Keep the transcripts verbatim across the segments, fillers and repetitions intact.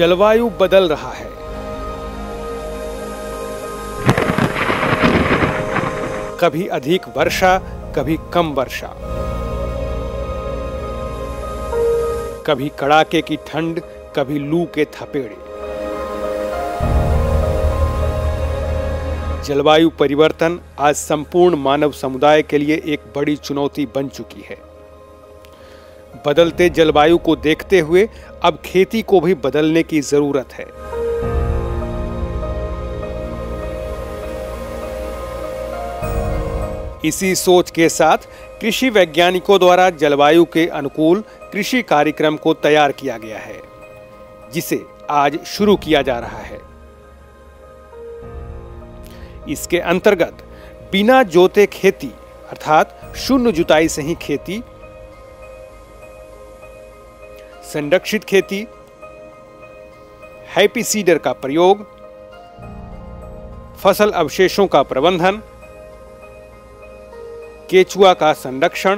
जलवायु बदल रहा है। कभी अधिक वर्षा, कभी कम वर्षा, कभी कड़ाके की ठंड, कभी लू के थपेड़े। जलवायु परिवर्तन आज संपूर्ण मानव समुदाय के लिए एक बड़ी चुनौती बन चुकी है। बदलते जलवायु को देखते हुए अब खेती को भी बदलने की जरूरत है। इसी सोच के साथ कृषि वैज्ञानिकों द्वारा जलवायु के अनुकूल कृषि कार्यक्रम को तैयार किया गया है, जिसे आज शुरू किया जा रहा है। इसके अंतर्गत बिना जोते खेती अर्थात शून्य जुताई से ही खेती, संरक्षित खेती, हैप्पी सीडर का प्रयोग, फसल अवशेषों का प्रबंधन, केचुआ का संरक्षण,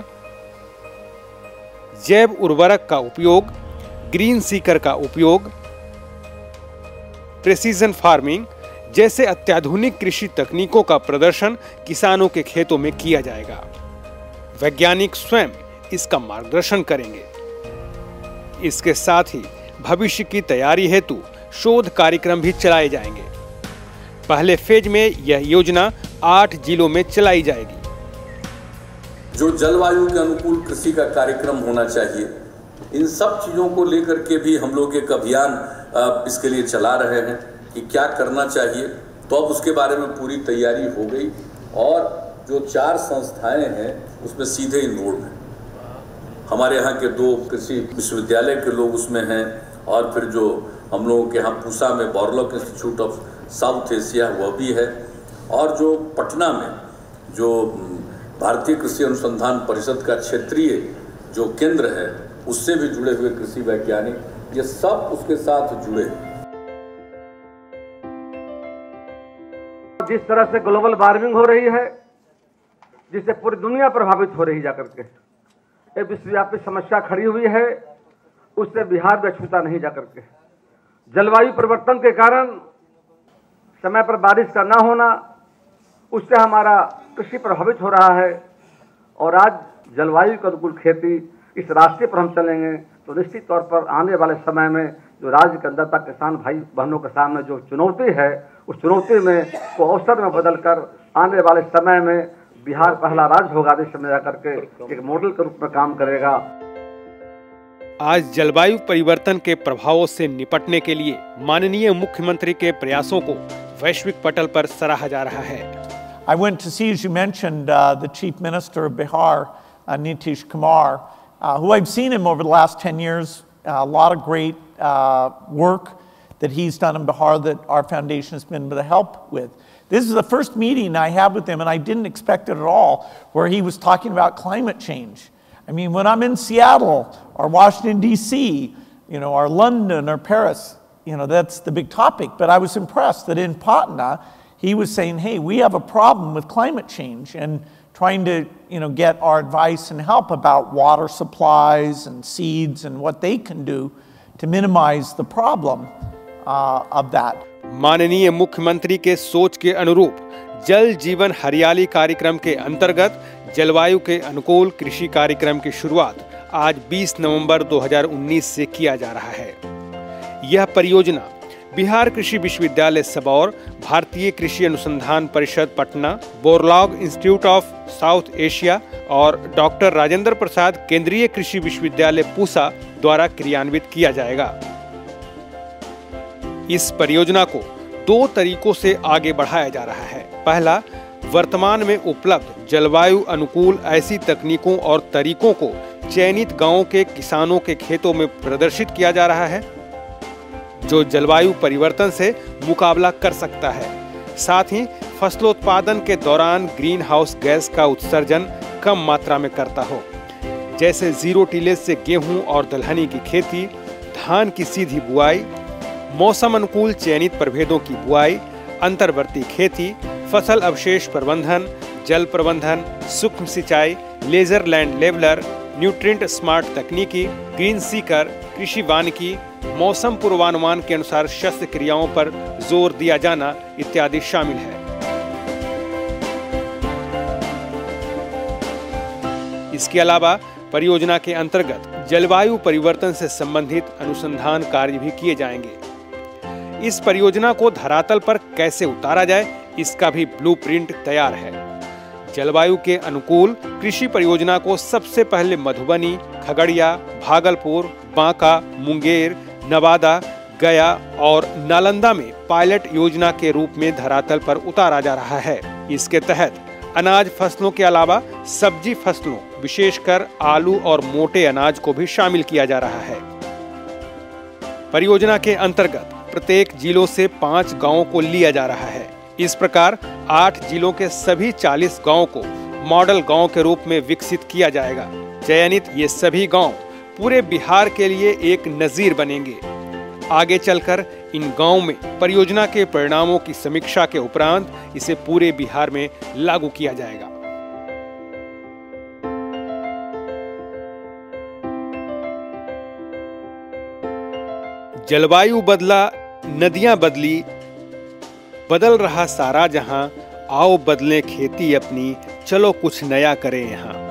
जैव उर्वरक का उपयोग, ग्रीन सीकर का उपयोग, प्रेसिजन फार्मिंग जैसे अत्याधुनिक कृषि तकनीकों का प्रदर्शन किसानों के खेतों में किया जाएगा। वैज्ञानिक स्वयं इसका मार्गदर्शन करेंगे। इसके साथ ही भविष्य की तैयारी हेतु शोध कार्यक्रम भी चलाए जाएंगे। पहले फेज में यह योजना आठ जिलों में चलाई जाएगी। जो जलवायु के अनुकूल कृषि का कार्यक्रम होना चाहिए, इन सब चीजों को लेकर के भी हम लोग एक अभियान इसके लिए चला रहे हैं कि क्या करना चाहिए। तो अब उसके बारे में पूरी तैयारी हो गई और जो चार संस्थाएं हैं उसमें सीधे इन्वॉल्व हैं। हमारे यहाँ के दो कृषि विश्वविद्यालय के लोग उसमें हैं और फिर जो हम लोगों के यहाँ पूसा में Borlaug institute of South Asia वह भी है, और जो पटना में जो भारतीय कृषि अनुसंधान परिषद का क्षेत्रीय जो केंद्र है उससे भी जुड़े हुए कृषि वैज्ञानिक, ये सब उसके साथ जुड़े हैं। जिस तरह से ग्लोबल वार्मिंग हो रही है, जिससे पूरी दुनिया प्रभावित हो रही जाकर के एक विश्वव्यापी समस्या खड़ी हुई है, उससे बिहार में छूता नहीं जाकर के। जलवायु परिवर्तन के कारण समय पर बारिश का ना होना, उससे हमारा कृषि प्रभावित हो रहा है। और आज जलवायु के अनुकूल खेती इस रास्ते पर हम चलेंगे तो निश्चित तौर पर आने वाले समय में जो राज्य के अंदर तक किसान भाई बहनों के सामने जो चुनौती है, उस चुनौती में को अवसर में बदलकर आने वाले समय में बिहार पहला राज्य होगा देश में जाकर के एक मॉडल के रूप में काम करेगा। आज जलवायु परिवर्तन के प्रभावों से निपटने के लिए माननीय मुख्यमंत्री के प्रयासों को वैश्विक पटल पर सराहा जा रहा है। I went to see, as you mentioned, uh, the Chief Minister of Bihar, uh, Nitish Kumar, uh, who I've seen him over the last ten years. Uh, a lot of great uh, work that he's done in Bihar that our foundation has been able to help with. This is the first meeting I had with him, and I didn't expect it at all, where he was talking about climate change. I mean, when I'm in Seattle or Washington, D C, you know, or London or Paris, you know, that's the big topic. But I was impressed that in Patna, he was saying, hey, we have a problem with climate change, and trying to, you know, get our advice and help about water supplies and seeds and what they can do to minimize the problem uh, of that. माननीय मुख्यमंत्री के सोच के अनुरूप जल जीवन हरियाली कार्यक्रम के अंतर्गत जलवायु के अनुकूल कृषि कार्यक्रम की शुरुआत आज बीस नवंबर दो हज़ार उन्नीस से किया जा रहा है। यह परियोजना बिहार कृषि विश्वविद्यालय सबौर, भारतीय कृषि अनुसंधान परिषद Patna, Borlaug institute of South Asia और डॉक्टर राजेंद्र प्रसाद केंद्रीय कृषि विश्वविद्यालय पूसा द्वारा क्रियान्वित किया जाएगा। इस परियोजना को दो तरीकों से आगे बढ़ाया जा रहा है। पहला, वर्तमान में उपलब्ध जलवायु अनुकूल ऐसी तकनीकों और तरीकों को चयनित गांवों के किसानों के खेतों में प्रदर्शित किया जा रहा है, जो जलवायु परिवर्तन से मुकाबला कर सकता है। साथ ही फसलोत्पादन के दौरान ग्रीन हाउस गैस का उत्सर्जन कम मात्रा में करता हो, जैसे जीरो टिलेज से गेहूं और दलहनी की खेती, धान की सीधी बुआई, मौसम अनुकूल चयनित प्रभेदों की बुआई, अंतर्वर्ती खेती, फसल अवशेष प्रबंधन, जल प्रबंधन, सूक्ष्म सिंचाई, laser land leveller, nutrient smart तकनीकी, ग्रीन सीकर, कृषि वानिकी, मौसम पूर्वानुमान के अनुसार शस्त्र क्रियाओं पर जोर दिया जाना इत्यादि शामिल है। इसके अलावा परियोजना के अंतर्गत जलवायु परिवर्तन से संबंधित अनुसंधान कार्य भी किए जाएंगे। इस परियोजना को धरातल पर कैसे उतारा जाए, इसका भी ब्लूप्रिंट तैयार है। जलवायु के अनुकूल कृषि परियोजना को सबसे पहले मधुबनी, खगड़िया, भागलपुर, बांका, मुंगेर, नवादा, गया और नालंदा में पायलट योजना के रूप में धरातल पर उतारा जा रहा है। इसके तहत अनाज फसलों के अलावा सब्जी फसलों, विशेषकर आलू और मोटे अनाज को भी शामिल किया जा रहा है। परियोजना के अंतर्गत प्रत्येक जिलों से पांच गांवों को लिया जा रहा है। इस प्रकार आठ जिलों के सभी चालीस गांवों को मॉडल गांव के रूप में विकसित किया जाएगा। चयनित ये सभी गांव पूरे बिहार के लिए एक नजीर बनेंगे। आगे चलकर इन गांवों में परियोजना के परिणामों की समीक्षा के उपरांत इसे पूरे बिहार में लागू किया जाएगा। जलवायु बदला, नदियां बदली, बदल रहा सारा जहां, आओ बदलें खेती अपनी, चलो कुछ नया करें यहाँ।